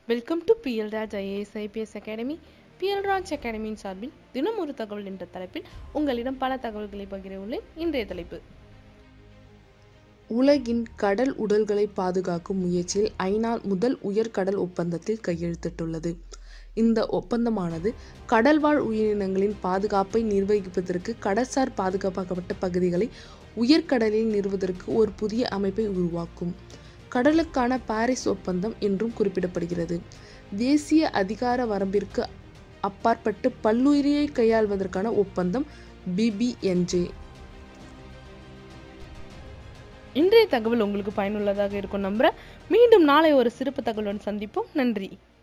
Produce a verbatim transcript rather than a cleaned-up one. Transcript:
Welcome to BL Raj IAS IPS academy. BL Raj அகாடமியின் சார்பில் தினம் ஒரு தகவல் என்ற தலைப்பில் உங்களிடம் பல தகவல்களை பகிர உள்ளேன். இன்றைய தலைப்பு: உலகின் கடல் உடல்களை பாதுகாக்கும் முயற்சியில் ஐநா முதல் உயர்கடல் ஒப்பந்தத்தில் கையெழுத்திட்டுள்ளது. இந்த ஒப்பந்தமானது கடல்வாழ் உயிரினங்களின் பாதுகாப்பை நிர்வகிப்பதற்கு கடல்சார் பாதுகாக்கப்பட்ட பகுதிகளை உயர்கடலில் நிறுவுவதற்கு ஒரு புதிய அமைப்பை உருவாக்கும். கடலுக்கான பாரிஸ் ஒப்பந்தம் என்றும் குறிப்பிடப்படுகிறது. தேசிய அதிகார வரம்பிற்கு அப்பாற்பட்டு பல்லுயிரியை கையாள்வதற்கான ஒப்பந்தம் பிபிஎன்ஜே. இன்றைய தகவல் உங்களுக்கு பயனுள்ளதாக இருக்கும் நம்புறேன். மீண்டும் நாளை ஒரு சிறப்பு தகவலுடன் சந்திப்போம். நன்றி.